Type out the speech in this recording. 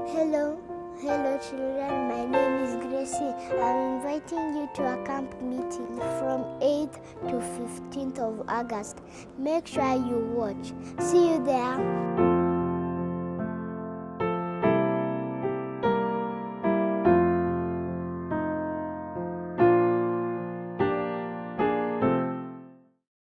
Hello children, my name is Gracie. I'm inviting you to a camp meeting from 8th to 15th of August. Make sure you watch. See you there.